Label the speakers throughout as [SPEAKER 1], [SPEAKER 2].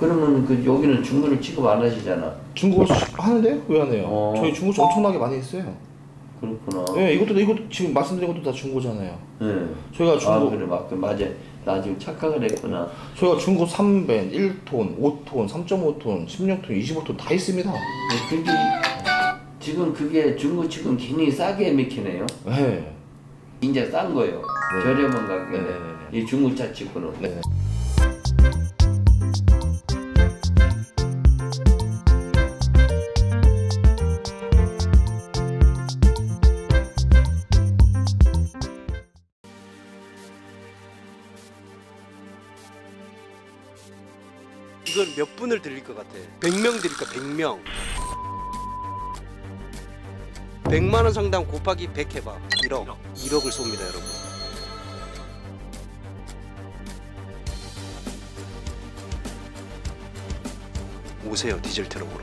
[SPEAKER 1] 그러면 그 여기는 중고를 취급 안 하시잖아.
[SPEAKER 2] 중고 하는데 왜 안 해요? 저희 중고 엄청나게 많이 했어요.
[SPEAKER 1] 그렇구나.
[SPEAKER 2] 네, 이것도 지금 말씀드린 것도 다 중고잖아요.
[SPEAKER 1] 네.
[SPEAKER 2] 저희가 중고.
[SPEAKER 1] 그래 맞아. 나 지금 착각을 했구나.
[SPEAKER 2] 저희가 중고 3밴, 1톤, 5톤, 3.5톤, 16톤, 25톤 다 있습니다.
[SPEAKER 1] 그게 지금 그게 중고 지금 굉장히 싸게 맥히네요.
[SPEAKER 2] 네.
[SPEAKER 1] 이제 싼 거예요.
[SPEAKER 2] 네.
[SPEAKER 1] 저렴한 가격에. 이 중고차 치고는.
[SPEAKER 2] 네.
[SPEAKER 3] 이건 몇 분을 드릴 것 같아? 100명 드릴까? 100명. 100만원 상당 곱하기 100 해봐. 1억. 1억을 쏩니다, 여러분. 오세요, 디젤 트럭으로.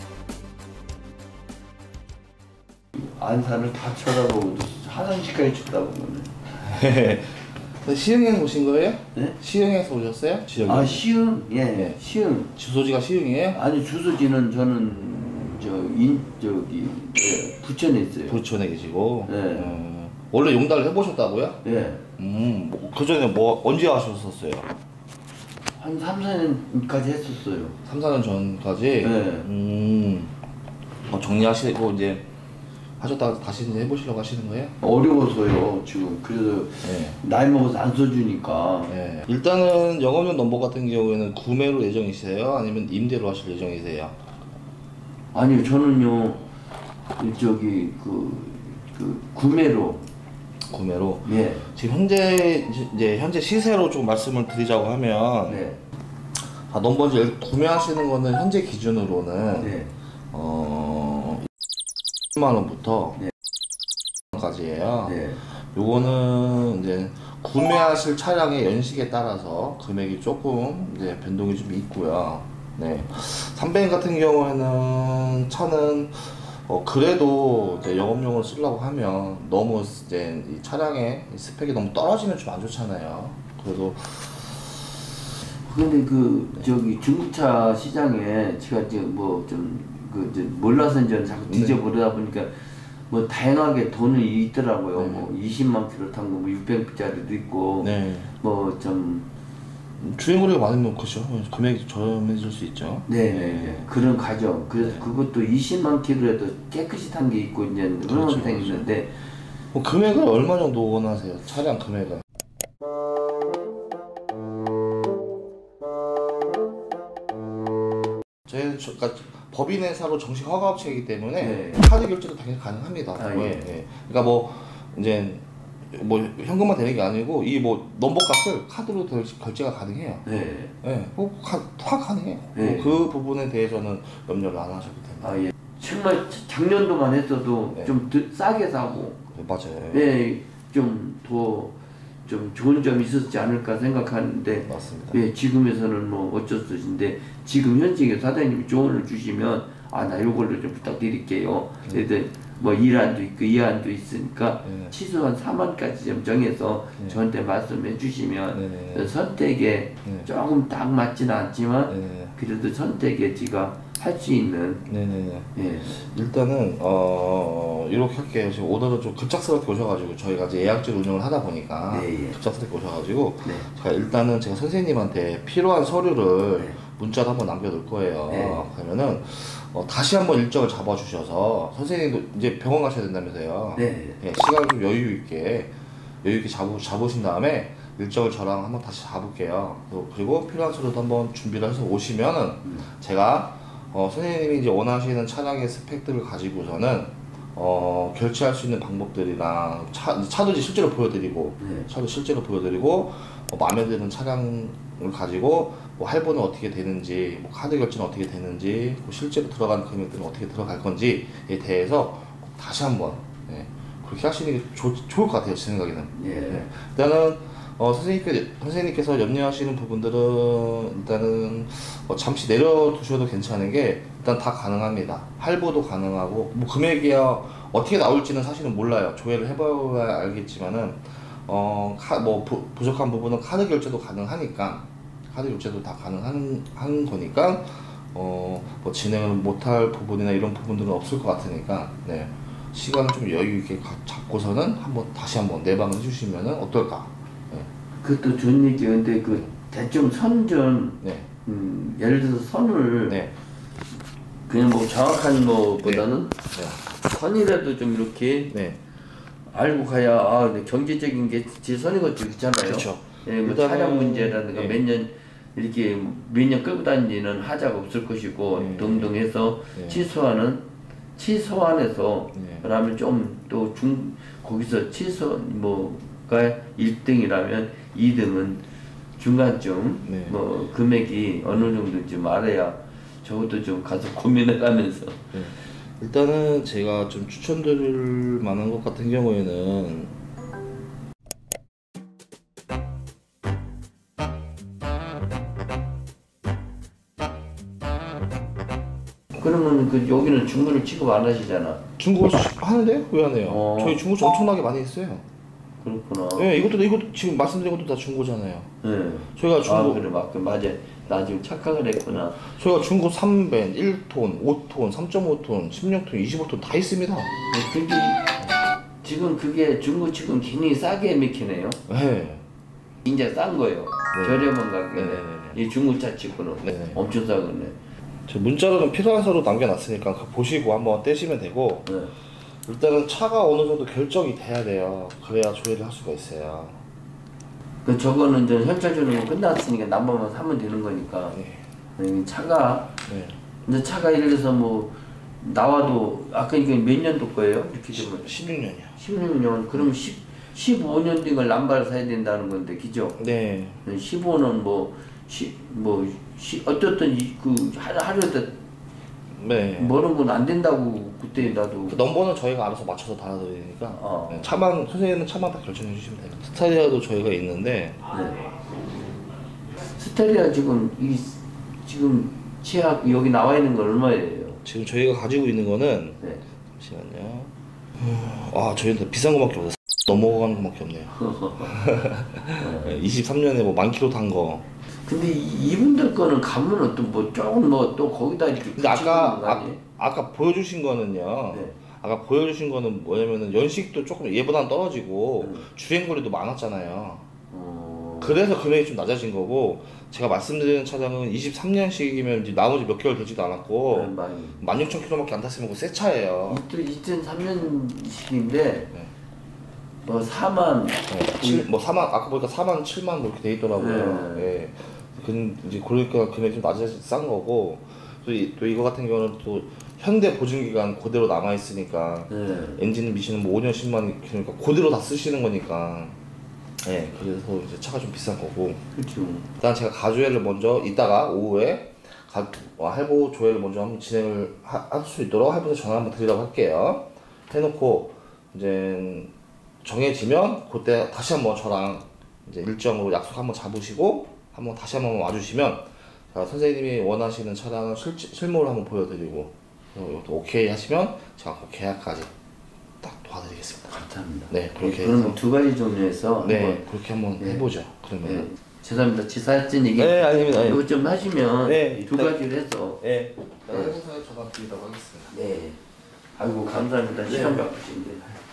[SPEAKER 1] 안산을 다 쳐다보고 화장실까지 쳐다보네.
[SPEAKER 2] 시흥에 오신 거예요?
[SPEAKER 1] 네?
[SPEAKER 2] 시흥에서 오셨어요? 지역이?
[SPEAKER 1] 아 시흥? 예.
[SPEAKER 2] 네.
[SPEAKER 1] 시흥.
[SPEAKER 2] 주소지가 시흥이에요?
[SPEAKER 1] 아니 주소지는 저는 저기 부천에 있어요.
[SPEAKER 2] 부천에 계시고.
[SPEAKER 1] 네.
[SPEAKER 2] 원래 용달을 해보셨다고요?
[SPEAKER 1] 예.
[SPEAKER 2] 그 전에 뭐 언제 하셨었어요?
[SPEAKER 1] 한 3, 4년까지 했었어요.
[SPEAKER 2] 3, 4년 전까지?
[SPEAKER 1] 네.
[SPEAKER 2] 정리하시고 이제 하셨다가 다시 이제 해보시려고 하시는 거예요?
[SPEAKER 1] 어려워서요 지금. 그래서
[SPEAKER 2] 네.
[SPEAKER 1] 나이 먹어서 안 써주니까.
[SPEAKER 2] 네. 일단은 영업용 넘버 같은 경우에는 구매로 예정이세요? 아니면 임대로 하실 예정이세요?
[SPEAKER 1] 아니요 저는요 저기 구매로.
[SPEAKER 2] 구매로?
[SPEAKER 1] 예.
[SPEAKER 2] 지금 현재 시세로 좀 말씀을 드리자고 하면
[SPEAKER 1] 네.
[SPEAKER 2] 넘버를 구매하시는 거는 현재 기준으로는
[SPEAKER 1] 네.
[SPEAKER 2] 10만 원부터
[SPEAKER 1] 네.
[SPEAKER 2] 까지예요.
[SPEAKER 1] 네.
[SPEAKER 2] 요거는 이제 구매하실 차량의 연식에 따라서 금액이 조금 이제 변동이 좀 있고요. 네. 3밴 같은 경우에는 차는 그래도 이제 영업용으로 쓰려고 하면 너무 이제 이 차량의 스펙이 너무 떨어지면 좀 안 좋잖아요. 그래도
[SPEAKER 1] 근데 저기 중고차 시장에 제가 이제 몰라서 이제 자꾸 뒤져보다 보니까 뭐 다양하게 돈이 있더라고요.
[SPEAKER 2] 네.
[SPEAKER 1] 뭐 20만 킬로 탄 거 뭐 600짜리도 있고.
[SPEAKER 2] 네.
[SPEAKER 1] 뭐 좀
[SPEAKER 2] 주행거리가 많으면 그렇죠. 금액이 저렴해질 수 있죠.
[SPEAKER 1] 네. 그런 가정. 그래서 그것도 20만 킬로에도 깨끗이 탄 게 있고 이제 그런
[SPEAKER 2] 그렇죠,
[SPEAKER 1] 것도 있는데.
[SPEAKER 2] 금액을 얼마 정도 원하세요? 차량 금액은? 저희는 그러니까 법인회사로 정식 허가업체이기 때문에
[SPEAKER 1] 네.
[SPEAKER 2] 카드 결제도 당연히 가능합니다.
[SPEAKER 1] 예.
[SPEAKER 2] 그러니까 뭐 이제 뭐 현금만 되는 게 아니고 이 뭐 넘버값을 카드로 결제가 가능해요.
[SPEAKER 1] 네.
[SPEAKER 2] 네, 다 가능해요.
[SPEAKER 1] 네.
[SPEAKER 2] 그 부분에 대해서는 염려를 안 하셔도 됩니다.
[SPEAKER 1] 아 예. 정말 작년도만 했어도
[SPEAKER 2] 네.
[SPEAKER 1] 좀 싸게 사고.
[SPEAKER 2] 네, 맞아요.
[SPEAKER 1] 네. 좀 좋은 점이 있었지 않을까 생각하는데.
[SPEAKER 2] 맞습니다.
[SPEAKER 1] 예, 지금에서는 뭐 어쩔 수 없는데 지금 현직에 사장님이 조언을 주시면 나 요걸로 좀 부탁드릴게요. 애들 뭐 1안도 있고 2안도 있으니까 최소한 4만까지 좀 정해서 저한테 말씀해 주시면 선택에 조금 딱 맞지는 않지만 그래도 선택에 제가 할 수 있는. 예.
[SPEAKER 2] 일단은 이렇게 할게요. 지금 오늘은 좀 급작스럽게 오셔가지고 저희가 이제 예약제로 운영을 하다 보니까 급작스럽게 오셔가지고 제가 선생님한테 필요한 서류를 문자로 한번 남겨놓을 거예요. 그러면은 다시 한번 일정을 잡아주셔서 선생님도 이제 병원 가셔야 된다면서요. 시간을 좀 여유 있게 잡으신 다음에 일정을 저랑 한번 다시 잡을게요. 그리고 필요한 서류도 한번 준비를 해서 오시면은 제가 선생님이 이제 원하시는 차량의 스펙들을 가지고서는 결제할 수 있는 방법들이랑 차도 이제 실제로 보여드리고 마음에 드는 차량을 가지고 뭐 할부는 어떻게 되는지, 뭐 카드 결제는 어떻게 되는지, 뭐 실제로 들어가는 금액들은 어떻게 들어갈 건지에 대해서 다시 한번 그렇게 하시는 게 좋을 것 같아요, 제 생각에는. 일단은 선생님께서 염려하시는 부분들은 일단은 잠시 내려두셔도 괜찮은 게 일단 다 가능합니다. 할부도 가능하고 뭐 금액이 어떻게 나올지는 사실은 몰라요. 조회를 해봐야 알겠지만은 뭐 부족한 부분은 카드 결제도 가능하니까 카드 교체도 다 가능한 거니까 뭐 진행을 못할 부분이나 이런 부분들은 없을 것 같으니까 네. 시간을 좀 여유 있게 잡고서는 다시 한번 내방을 해주시면은 어떨까? 네.
[SPEAKER 1] 그것도 좋은 얘기. 근데 그 대충 선 좀
[SPEAKER 2] 네.
[SPEAKER 1] 예를 들어서 선을
[SPEAKER 2] 네.
[SPEAKER 1] 그냥 뭐 정확한 거보다는
[SPEAKER 2] 네.
[SPEAKER 1] 선이라도 좀 이렇게
[SPEAKER 2] 네.
[SPEAKER 1] 알고 가야 경제적인 게 제 선인 것도 있잖아요.
[SPEAKER 2] 그렇죠.
[SPEAKER 1] 예, 뭐 차량 문제라든가
[SPEAKER 2] 네.
[SPEAKER 1] 몇 년 끌고 다니는 하자가 없을 것이고 등등 해서 최소한에서
[SPEAKER 2] 네.
[SPEAKER 1] 그러면 좀 또 거기서 뭐가 1등이라면 2등은 중간쯤
[SPEAKER 2] 네.
[SPEAKER 1] 뭐 금액이 어느 정도 좀 알아야 저것도 좀 가서 고민을 하면서
[SPEAKER 2] 네. 일단은 제가 좀 추천드릴 만한 것 같은 경우에는
[SPEAKER 1] 그러면 여기는 중고를 취급 안 하시잖아.
[SPEAKER 2] 중고 하는데 왜 안 해요? 저희 중고 엄청나게 많이 했어요.
[SPEAKER 1] 그렇구나.
[SPEAKER 2] 네, 이것도 지금 말씀드린 것도 다 중고잖아요.
[SPEAKER 1] 네.
[SPEAKER 2] 저희가 중고
[SPEAKER 1] 그래 맞아. 나 지금 착각을 했구나.
[SPEAKER 2] 저희가 중고 3밴, 1톤, 5톤, 3.5톤, 16톤, 25톤 다 있습니다.
[SPEAKER 1] 근데 지금 그게 중고 지금 굉장히 싸게 맥히네요.
[SPEAKER 2] 네.
[SPEAKER 1] 진짜 싼 거예요.
[SPEAKER 2] 네.
[SPEAKER 1] 저렴한 가격에.
[SPEAKER 2] 네.
[SPEAKER 1] 이 중고차 치고는
[SPEAKER 2] 네.
[SPEAKER 1] 엄청 싸거네.
[SPEAKER 2] 저 문자로는 필요한 서류 남겨놨으니까 보시고 한번 떼시면 되고
[SPEAKER 1] 네.
[SPEAKER 2] 일단은 차가 어느 정도 결정이 돼야 돼요. 그래야 조회를 할 수가 있어요.
[SPEAKER 1] 저거는 이제 현찰 주는 거 끝났으니까 남아만 사면 되는 거니까.
[SPEAKER 2] 네.
[SPEAKER 1] 차가
[SPEAKER 2] 네.
[SPEAKER 1] 이제 차가 예를 들어서 뭐 나와도 아까 이게 몇 년도 거예요? 이렇게 되면
[SPEAKER 2] 16년이요.
[SPEAKER 1] 16년. 그럼 15년 된 걸 남발을 사야 된다는 건데, 그죠?
[SPEAKER 2] 네.
[SPEAKER 1] 15는 어쨌든 하루에
[SPEAKER 2] 네.
[SPEAKER 1] 뭐는 건 안 된다고 그때 나도.
[SPEAKER 2] 그 넘버는 저희가 알아서 맞춰서 달아드리니까 네. 선생님은 차만 다 결정해 주시면 돼요. 스타리아도 저희가 있는데
[SPEAKER 1] 네. 스테리아 지금 치약 여기 나와 있는 건 얼마예요?
[SPEAKER 2] 지금 저희가 가지고 있는 거는
[SPEAKER 1] 네.
[SPEAKER 2] 잠시만요. 저희는 비싼 거밖에 없어요. 넘어가는 거밖에 없네요. 23년에 뭐 10,000km 탄 거.
[SPEAKER 1] 근데 이분들 거는 가면은 또 조금 또 거기다 이렇게.
[SPEAKER 2] 근데 아까 보여주신 거는요.
[SPEAKER 1] 네.
[SPEAKER 2] 아까 보여주신 거는 뭐냐면은 연식도 조금 얘보다는 떨어지고 주행거리도 많았잖아요. 그래서 금액이 좀 낮아진 거고, 제가 말씀드리는 차량은 23년식이면 이제 나머지 몇 개월 되지도 않았고 16,000km밖에 안 탔으면 새 차예요.
[SPEAKER 1] 2003년식인데
[SPEAKER 2] 네.
[SPEAKER 1] 뭐 4만
[SPEAKER 2] 뭐 4만, 아까 보니까 4만 7만 뭐 이렇게 돼 있더라고요.
[SPEAKER 1] 네.
[SPEAKER 2] 이제 그러니까 금액이 좀 싼 거고, 또 이거 같은 경우는 또 현대 보증 기간 그대로 남아 있으니까 엔진 미시는 뭐 5년 10만 그러니까 그대로 다 쓰시는 거니까. 네, 그래서 이제 차가 좀 비싼 거고.
[SPEAKER 1] 그렇죠.
[SPEAKER 2] 일단 제가 가조회를 먼저 이따가 오후에 할부 조회를 먼저 한번 진행을 할 수 있도록 할부에 전화 한번 드리라고 할게요. 해놓고 이제 정해지면 그때 다시 한번 저랑 이제 일정으로 약속 한번 잡으시고 한번 다시 한번 와주시면 제가 선생님이 원하시는 차량을 실물을 한번 보여드리고 이것도 오케이 하시면 제가 그 계약까지 딱 도와드리겠습니다.
[SPEAKER 1] 감사합니다.
[SPEAKER 2] 네, 그렇게
[SPEAKER 1] 그럼 두 가지 종류에서
[SPEAKER 2] 네, 그렇게 한번 해보죠. 그러면.
[SPEAKER 1] 네. 죄송합니다. 지사진 얘기.
[SPEAKER 2] 네, 아닙니다.
[SPEAKER 1] 이거 좀 하시면 두 가지를 해서.
[SPEAKER 2] 네. 회사에 전화 드리도록 하겠습니다.
[SPEAKER 1] 네. 아이고 감사합니다. 시간 바쁘신데.